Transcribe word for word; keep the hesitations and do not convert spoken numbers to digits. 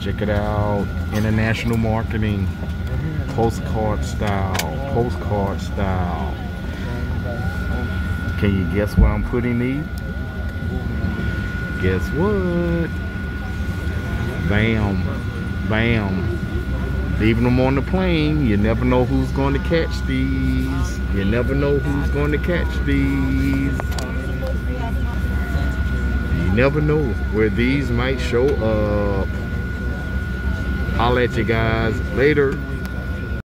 Check it out. International marketing. Postcard style. Postcard style. Can you guess where I'm putting these? Guess what? Bam. Bam. Leaving them on the plane. You never know who's going to catch these. You never know who's going to catch these. You never know where these might show up. Holla at you guys later.